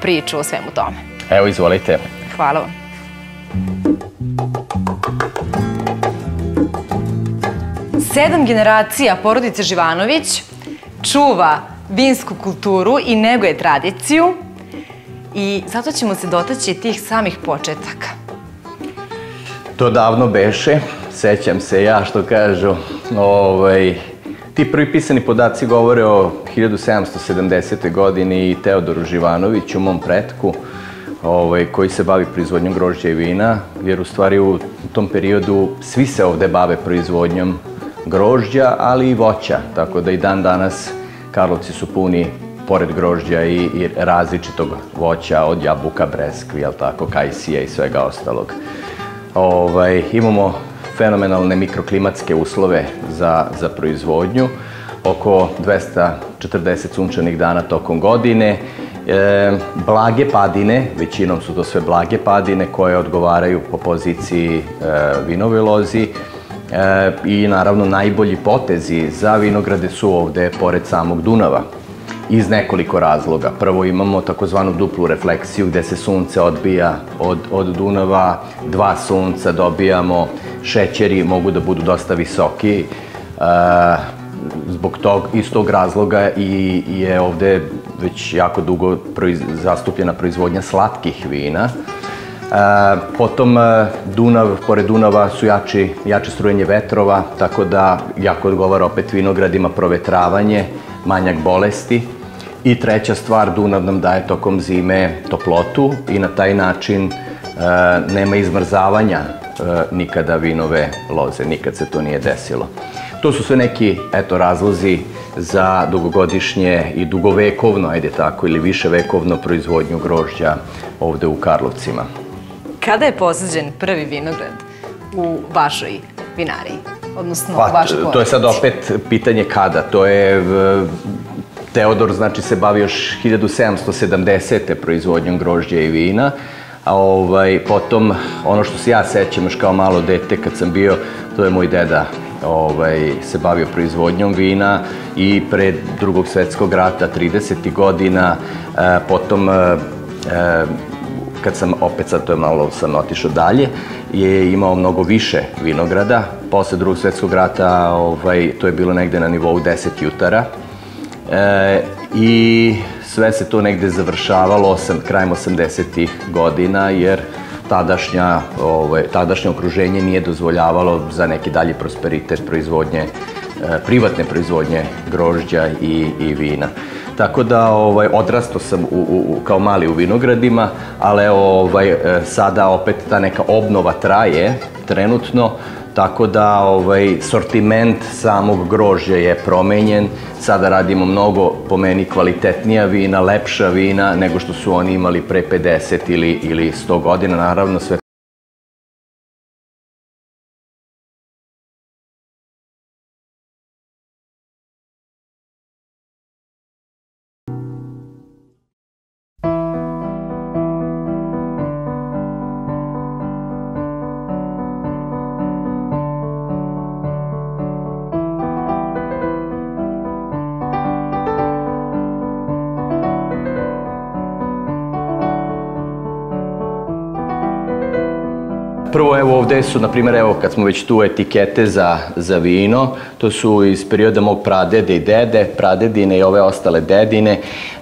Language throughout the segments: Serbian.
priču o svemu tome. Evo, izvolite. Hvala vam. Sedam generacija porodice Živanović čuva vinsku kulturu i neguje tradiciju i zato ćemo se dotaći tih samih početaka. To davno beše, sećam se ja što kažu, ti prvi pisani podaci govore o 1770. godini i Teodoru Živanoviću, mom pretku, koji se bavi proizvodnjom grožđa i vina, jer u stvari u tom periodu svi se ovde bave proizvodnjom grožđa, ali i voća, tako da i dan danas Karlovci su puni, pored grožđa, i različitog voća, od jabuka, breskvi, kajsija i svega ostalog. Imamo fenomenalne mikroklimatske uslove za proizvodnju, oko 240 sunčanih dana tokom godine, blage padine, većinom su to sve blage padine koje odgovaraju po poziciji vinovoj lozi, i naravno najbolji potezi za vinograde su ovde pored samog Dunava, iz nekoliko razloga. Prvo imamo takozvanu duplu refleksiju gde se sunce odbija od Dunava, dva sunca dobijamo, šećeri mogu da budu dosta visoki, zbog tog istog razloga je ovde već jako dugo zastupljena proizvodnja slatkih vina. Potom pored Dunava su jače strujenje vetrova, tako da jako odgovara opet vinogradima provetravanje, manjak bolesti. I treća stvar, Dunav nam daje tokom zime toplotu i na taj način nema izmrzavanja nikada vinove loze, nikad se to nije desilo. To su sve neki, razlozi za dugogodišnje i dugovekovno, ili viševekovno proizvodnju grožđa ovde u Karlovcima. Kada je posađen prvi vinograd u vašoj vinariji, odnosno u vašoj porodici? To je sad opet pitanje kada. To je Teodor, znači, se bavi još 1770. proizvodnjom grožđa i vina, a potom, ono što se ja sećam još kao malo dete kad sam bio, to je moj deda se bavio proizvodnjom vina i pre Drugog svetskog rata, 30. godina, potom kad sam, opet sad to je malo sam otišao dalje, je imao mnogo više vinograda. Posle Drugog svetskog rata to je bilo negde na nivou 10 jutara i sve se to negde završavalo krajem 80-ih godina, jer tadašnje okruženje nije dozvoljavalo za neki dalji prosperitet privatne proizvodnje grožđa i vina. Tako da odrastao sam kao mali u vinogradima, ali sada opet ta neka obnova traje trenutno, tako da sortiment samog grožđa je promenjen. Sada radimo mnogo, po meni, kvalitetnija vina, lepša vina nego što su oni imali pre 50 ili 100 godina. Naravno, sve prvo, evo ovde su, na primjer, evo kad smo već tu, etikete za vino, to su iz perioda mog pradede i dede, pradedine i ove ostale dedine,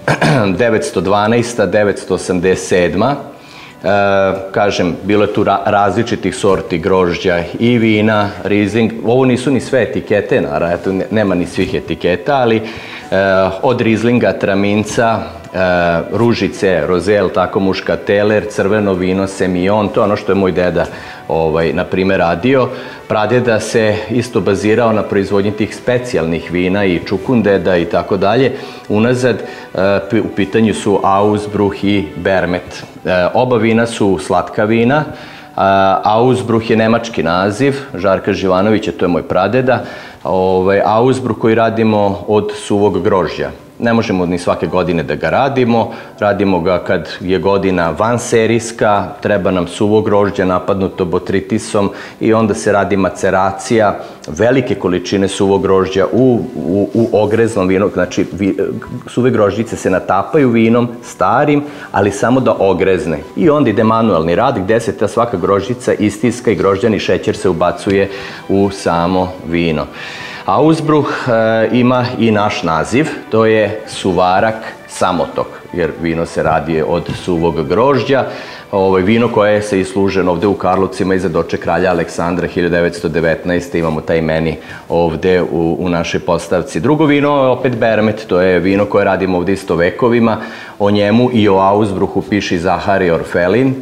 912. 987. Kažem, bilo je tu različitih sorti grožđa i vina, Riesling. Ovo nisu ni sve etikete, naravno, nema ni svih etiketa, ali od Rieslinga, Traminca, Ružice, Rozel, tako Muškateler, crveno vino, Semillon, to je ono što je moj deda, na primjer, radio. Pradeda se isto bazirao na proizvodnji tih specijalnih vina i čukundeda i tako dalje. Unazad, u pitanju su Ausbruch i Bermet. Oba vina su slatka vina. Ausbruch je nemački naziv, Žarka Živanovića, to je moj pradeda. Ausbruch koji radimo od suvog grožđa. ne možemo ni svake godine da ga radimo ga kad je godina vanserijska, treba nam suvo grožđe napadnuto botritisom i onda se radi maceracija velike količine suvog grožđa u ogreznom vinu, znači suve grožđice se natapaju vinom starim, ali samo da ogrezne. I onda ide manuelni rad gde se ta svaka grožđica istiska i grožđani šećer se ubacuje u samo vino. Ausbruch ima i naš naziv, to je suvarak samotok, jer vino se radi od suvog grožđa. Vino koje se isluženo ovde u Karlovcima iza doček kralja Aleksandra 1919. Imamo taj meni ovde u našoj postavci. Drugo vino je opet Bermet, to je vino koje radimo ovde isto vekovima. O njemu i o Ausbruchu piše Zahari Orfelin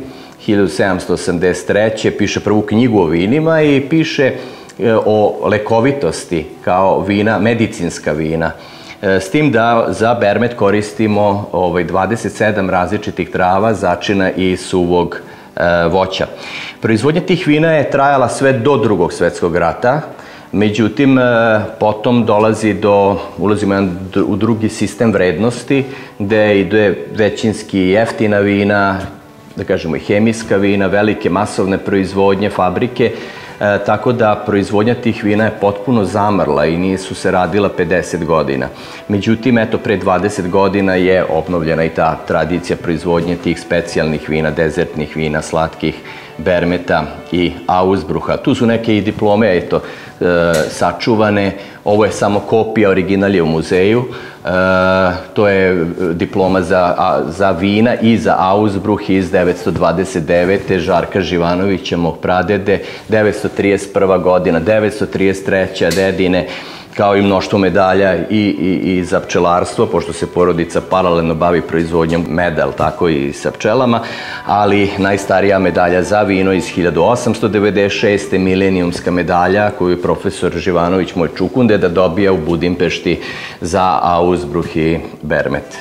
1783. Piše prvu knjigu o vinima i piše o lekovitosti kao vina, medicinska vina. S tim da za Bermet koristimo 27 različitih trava, začina i suvog voća. Proizvodnja tih vina je trajala sve do Drugog svetskog rata, međutim, potom ulazimo u drugi sistem vrednosti, gde ide većinski jeftina vina, da kažemo i hemijska vina, velike masovne proizvodnje, fabrike, tako da proizvodnja tih vina je potpuno zamrla i nisu se radila 50 godina. Međutim, eto, pre 20 godina je obnovljena i ta tradicija proizvodnje tih specijalnih vina, dezertnih vina, slatkih, Bermeta i Ausbrucha. Tu su neke i diplome, eto, sačuvane. Ovo je samo kopija, original je u muzeju. To je diploma za vina i za Ausbruch iz 929. Žarka Živanovića, mog pradede, 931. godina, 933. dedine, kao i mnoštvo medalja i za pčelarstvo, pošto se porodica paralelno bavi proizvodnjom meda, tako i sa pčelama, ali najstarija medalja za vino iz 1896. milenijumska medalja koju je profesor Živanović, moj čukundeda, dobija u Budimpešti za Ausbruch i Bermet.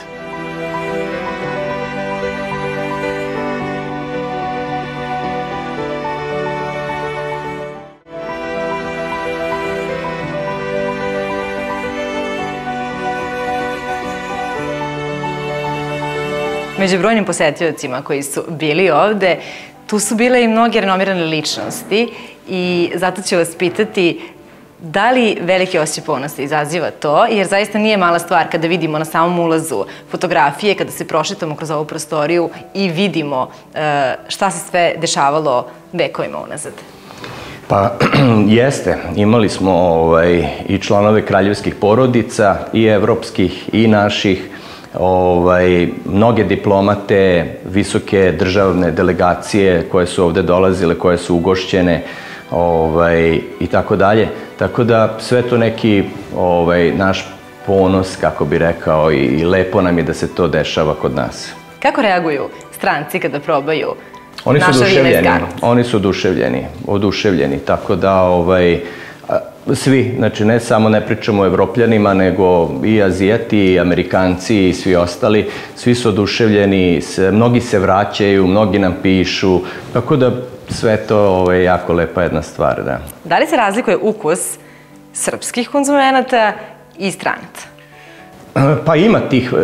Među brojnim posetiocima koji su bili ovde, tu su bile i mnoge renomirane ličnosti i zato ću vas pitati da li veliki osjećaj ponosa izaziva to, jer zaista nije mala stvar kada vidimo na samom ulazu fotografije, kada se prošetamo kroz ovu prostoriju i vidimo šta se sve dešavalo vekovima unazad. Pa jeste, imali smo i članove kraljevskih porodica, i evropskih, i naših, mnoge diplomate, visoke državne delegacije koje su ovde dolazile, koje su ugošćene i tako dalje. Tako da sve to neki naš ponos, kako bi rekao, i lepo nam je da se to dešava kod nas. Kako reaguju stranci kada probaju naša vina iz Karlovca? Oni su oduševljeni, tako da svi, znači ne pričamo o Evropljanima, nego i Azijati, i Amerikanci i svi ostali, svi su oduševljeni, mnogi se vraćaju, mnogi nam pišu, tako da sve to je jako lepa jedna stvar, da. Da li se razlikuje ukus srpskih konzumenata i stranaca? Pa ima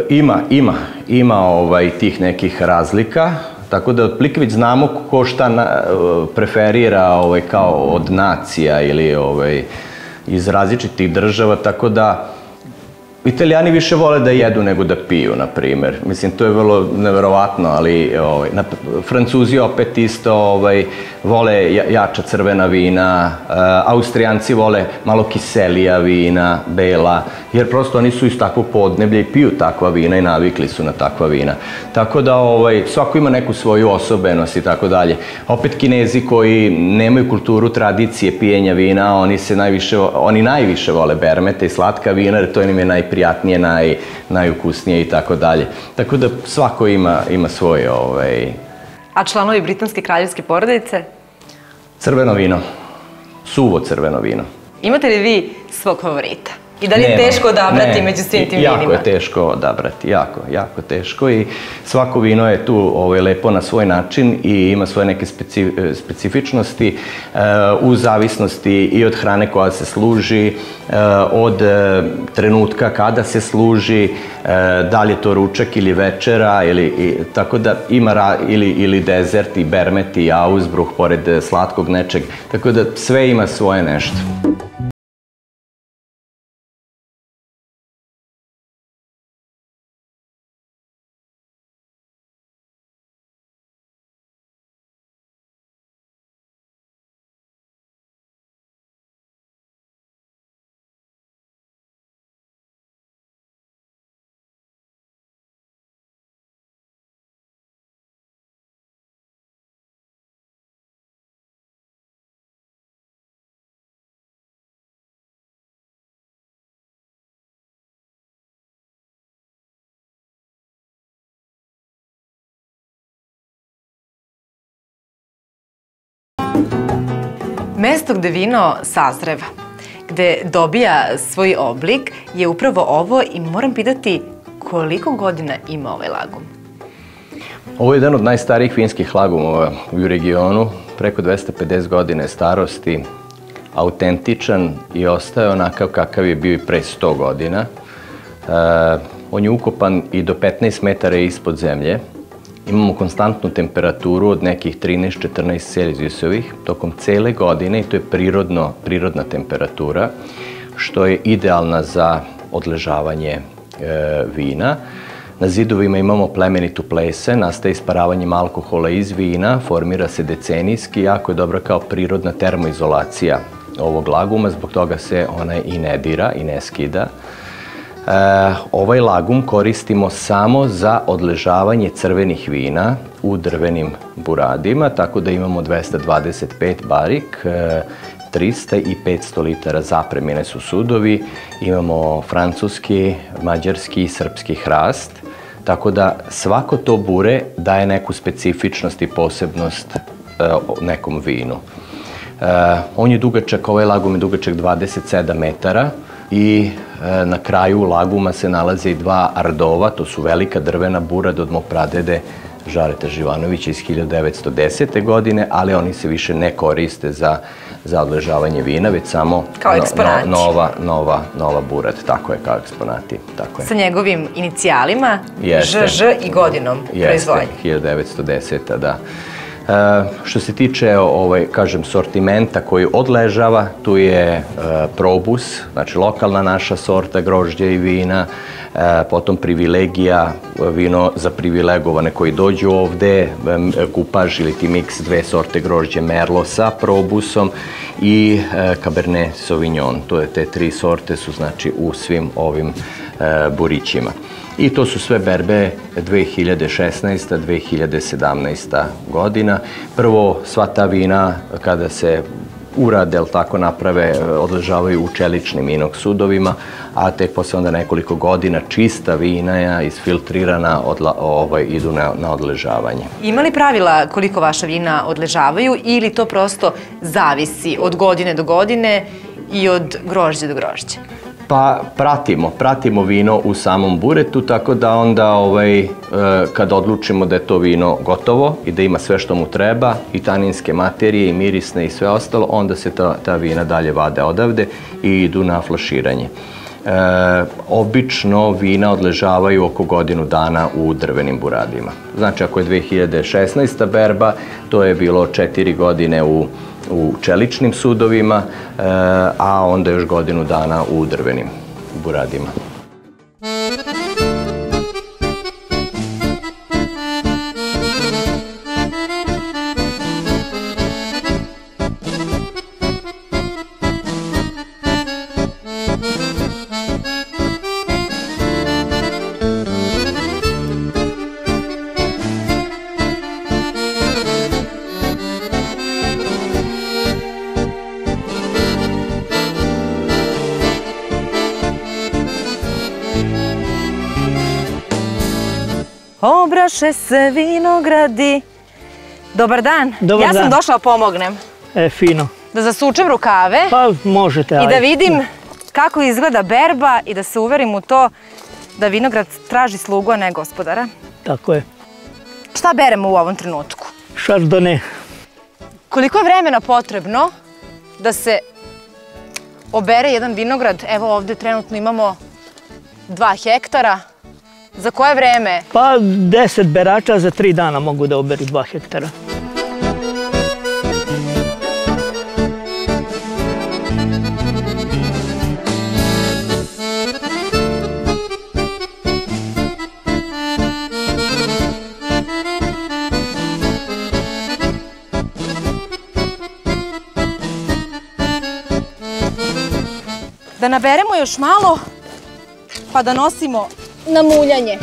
tih nekih razlika, tako da otprilike već znamo ko šta preferira kao od nacija ili iz različitih država, tako da Italijani više vole da jedu nego da piju, na primer. Mislim, to je vrlo neverovatno, ali Francuzi opet isto vole jača crvena vina, Austrijanci vole malo kiselija vina, bela, jer prosto oni su iz takvog podneblja i piju takva vina i navikli su na takva vina. Tako da svako ima neku svoju osobenost i tako dalje. Opet Kinezi koji nemaju kulturu tradicije pijenja vina, oni najviše vole Bermete i slatka vina, jer to im je najprijatnije, najukusnije i tako dalje. Tako da svako ima svoje... A članovi britanske kraljevske porodice? Crveno vino. Suvo crveno vino. Imate li vi svog favorita? I da li je teško odabrati među svim tim vinima? Jako je teško odabrati, jako teško i svako vino je tu lepo na svoj način i ima svoje neke specifičnosti u zavisnosti i od hrane koja se služi, od trenutka kada se služi, da li je to ručak ili večera, tako da ima ili dezert i bermet i ausbruh pored slatkog nečeg, tako da sve ima svoje nešto. Mesto gde vino sazreva, gde dobija svoj oblik, je upravo ovo i moram pitati koliko godina ima ovaj lagum? Ovo je jedan od najstarijih vinskih lagumova u regionu, preko 250 godine starosti, autentičan i ostaje onakav kakav je bio i pre 100 godina. On je ukopan i do 15 metara ispod zemlje. Imamo konstantnu temperaturu od nekih 13-14 Celzijusovih tokom cele godine i to je prirodna temperatura, što je idealna za odležavanje vina. Na zidovima imamo plemenitu plesen, nastaje isparavanjem alkohola iz vina, formira se decenijski, jako je dobra kao prirodna termoizolacija ovog laguma, zbog toga se ona i ne dira i ne skida. Ovaj lagum koristimo samo za odležavanje crvenih vina u drvenim buradima, tako da imamo 225 barik, 300 i 500 litara zapremine su sudovi, imamo francuski, mađarski i srpski hrast, tako da svako to bure daje neku specifičnost i posebnost nekom vinu. On je dugačak, ovaj lagum je dugačak 27 metara i na kraju laguma se nalaze i dva ardova, to su velika drvena burad od mog pradede Žareta Živanovića iz 1910. godine, ali oni se više ne koriste za odležavanje vina, već samo nova burad, tako je, kao eksponati. Sa njegovim inicijalima, ŽŽ i godinom proizvodnje. Jeste, 1910. da. Što se tiče, kažem, sortimenta koji odležava, tu je probus, znači lokalna naša sorta grožđa i vina, potom privilegija, vino za privilegovane koji dođu ovde, kupaž ili ti miks, dve sorte grožđe Merlo sa probusom i Cabernet Sauvignon. Te tri sorte su znači u svim ovim burićima. I to su sve berbe 2016. 2017. godina. Prvo, sva ta vina kada se urade, ali tako naprave, odležavaju u čeličnim inox sudovima, a tek posle onda nekoliko godina čista vina isfiltrirana idu na odležavanje. Ima li pravila koliko vaša vina odležavaju ili to prosto zavisi od godine do godine i od grožđa do grožđa? Pa pratimo vino u samom buretu, tako da onda kad odlučimo da je to vino gotovo i da ima sve što mu treba, i taninske materije, i mirisne i sve ostalo, onda se ta vina dalje vade odavde i idu na flaširanje. Obično vina odležavaju oko godinu dana u drvenim buradima. Znači, ako je 2016. berba, to je bilo 4 godine u čeličnim sudovima, a onda još godinu dana u drvenim buradima. Obraše se vinogradi. Dobar dan. Ja sam došla da pomognem. Fino. Da zasučem rukave. Pa možete. I da vidim kako izgleda berba i da se uverim u to da vinograd traži slugu, a ne gospodara. Tako je. Šta beremo u ovom trenutku? Chardonnay. Koliko je vremena potrebno da se obere jedan vinograd? Evo ovdje trenutno imamo 2 hektara. Za koje vreme? Pa 10 berača za 3 dana mogu da oberu 2 hektara. Da naberemo još malo, pa da nosimo na muljanje.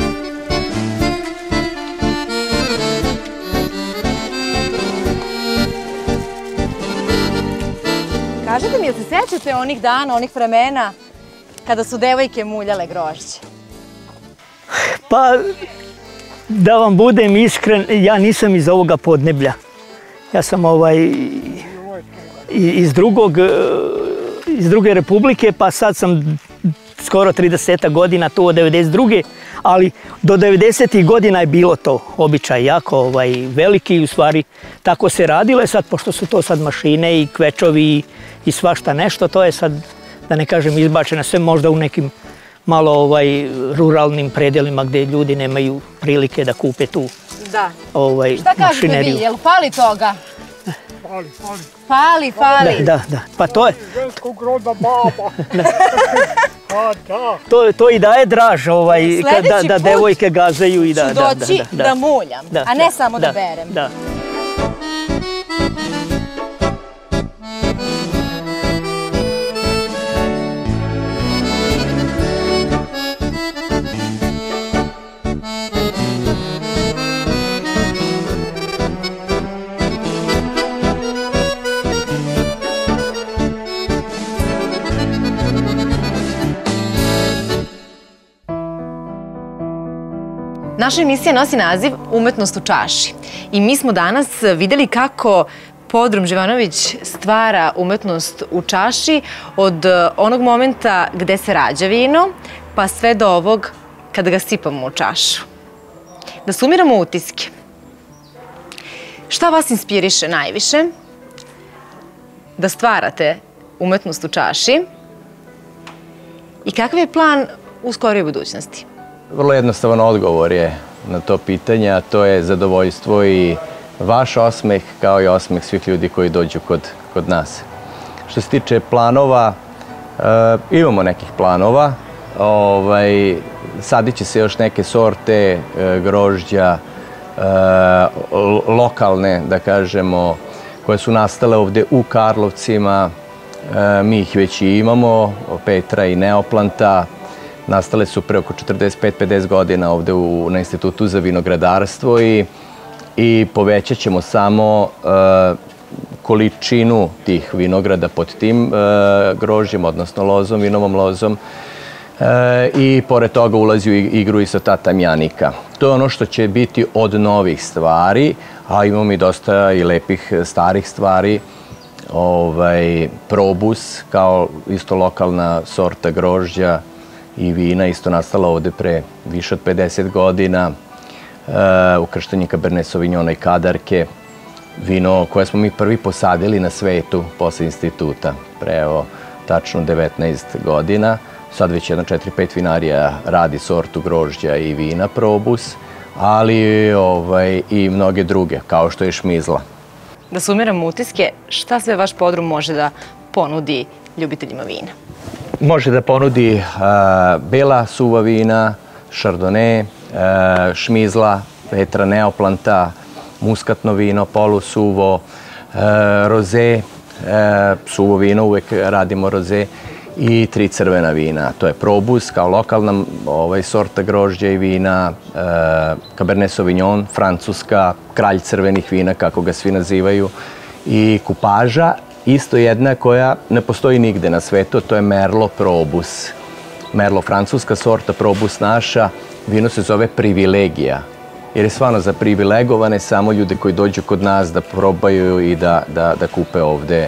Kažite mi, jel se sećate onih dana, onih vremena kada su devojke muljale grožđe? Pa, da vam budem iskren, ja nisam iz ovoga podneblja. Ja sam iz druge republike, pa sad sam skoro 30 godina tu od 92. Ali do 90. godina je bilo to običaj jako veliki, u stvari tako se radile. Sad, pošto su to sad mašine i kvečovi i svašta nešto, to je sad, da ne kažem, izbačeno sve možda u nekim malo ruralnim predelima gdje ljudi nemaju prilike da kupe tu mašineriju. Šta kažete vi, jel fali toga? Fali. Da. Pa to je... To i daje draž, da devojke gazaju i da... Sljedeći put ću doći da muljam, a ne samo da berem. Da. Naša emisija nosi naziv Umetnost u čaši i mi smo danas vidjeli kako Podrum Živanović stvara umetnost u čaši od onog momenta gde se rađa vino pa sve do ovog kada ga sipamo u čašu. Da sumiramo utiske. Šta vas inspiriše najviše da stvarate umetnost u čaši i kakav je plan u skorijoj budućnosti? Vrlo jednostavan odgovor je na to pitanje, a to je zadovoljstvo i vaš osmeh kao i osmeh svih ljudi koji dođu kod nas. Što se tiče planova, imamo nekih planova. Sadit će se još neke sorte grožđa, lokalne, da kažemo, koje su nastale ovdje u Karlovcima. Mi ih već i imamo, Petra i Neoplanta. Nastale su pre oko 45-50 godina ovdje na Institutu za vinogradarstvo i povećat ćemo samo količinu tih vinograda pod tim grožđem, odnosno lozom, vinovom lozom. I pored toga ulazi u igru i ta tamjanika. To je ono što će biti od novih stvari, a imamo i dosta i lepih starih stvari. Probus, kao isto lokalna sorta grožđa i vina, isto nastala ovdje pre više od 50 godina. Ukrštanje Cabernet Sauvignona i Kadarke. Vino koje smo mi prvi posadili na svetu posle instituta, pre tačno 19 godina. Sad već 4-5 vinarija radi sortu grožđa i vina Probus, ali i mnoge druge, kao što je šmizla. Da sumiramo utiske, šta sve vaš podrum može da ponudi ljubiteljima vina? Može da ponudi bela suva vina, Chardonnay, šmizla, Petra Neoplanta, muskatno vino, polusuvo, roze, suvo vino, uvek radimo roze, i 3 crvena vina. To je Probus kao lokalna sorta grožđa i vina, Cabernet Sauvignon, francuska, kralj crvenih vina, kako ga svi nazivaju, i kupaža, isto jedna koja ne postoji nigde na svetu, to je Merlot Probus. Merlot francuska sorta, Probus naša, vino se zove Privilegija, jer je stvarno za privilegovane samo ljude koji dođu kod nas da probaju i da kupe ovde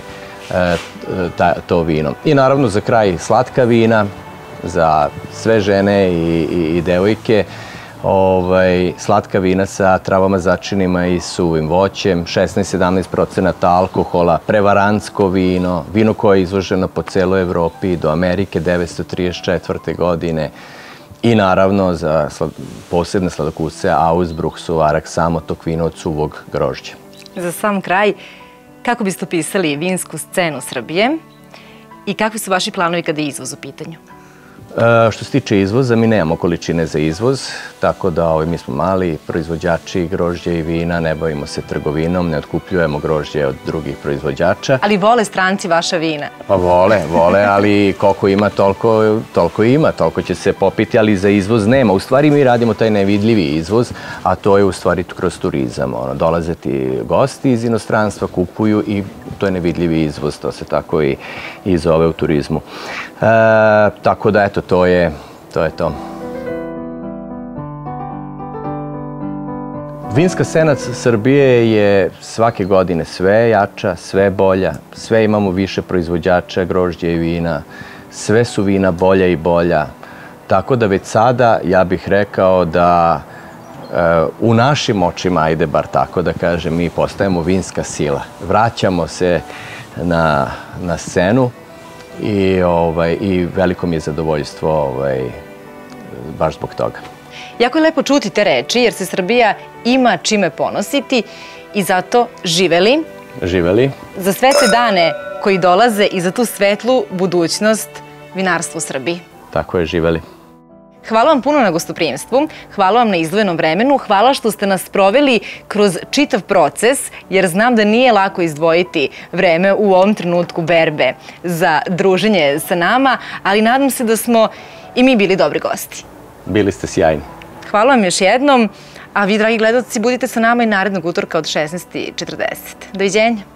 to vino. I naravno za kraj slatka vina, za sve žene i devojke, slatka vina sa travama začinima i suvim voćem, 16-17% alkohola, prevarantsko vino, vino koje je izvoženo po celoj Evropi do Amerike 1934. godine i naravno za posebne sladokusce Ausbruch, Suvarak, samo tog vina od suvog grožđa. Za sam kraj, kako biste opisali vinsku scenu Srbije i kakvi su vaši planovi kada je izvoz u pitanju? Što se tiče izvoza, mi nemamo količine za izvoz, tako da mi smo mali proizvođači grožđa i vina, ne bavimo se trgovinom, ne otkupljujemo grožđe od drugih proizvođača. Ali vole stranci vaša vina? Pa vole, ali koliko ima, toliko ima, toliko će se popiti, ali za izvoz nema. U stvari mi radimo taj nevidljivi izvoz, a to je u stvari kroz turizam. Dolaze ti gosti iz inostranstva, kupuju i to je nevidljivi izvoz, to se tako i zove u turizmu. Tako da, eto, to je to. Vinska scena Srbije je svake godine sve jača, sve bolja, sve imamo više proizvođača grožđa i vina, sve su vina bolja i bolja. Tako da već sada ja bih rekao da u našim očima, ajde bar tako da kažem, mi postajemo vinska sila. Vraćamo se na scenu i veliko mi je zadovoljstvo baš zbog toga. Jako je lepo čuti te reči jer se Srbija ima čime ponositi i zato živeli. Živeli. Za sve te dane koji dolaze i za tu svetlu budućnost vinarstva u Srbiji. Tako je, živeli. Hvala vam puno na gostoprimstvu, hvala vam na izdvojenom vremenu, hvala što ste nas proveli kroz čitav proces, jer znam da nije lako izdvojiti vreme u ovom trenutku berbe za druženje sa nama, ali nadam se da smo i mi bili dobri gosti. Bili ste sjajni. Hvala vam još jednom, a vi, dragi gledalci, budite sa nama i narednog utorka od 16:40. Doviđenja.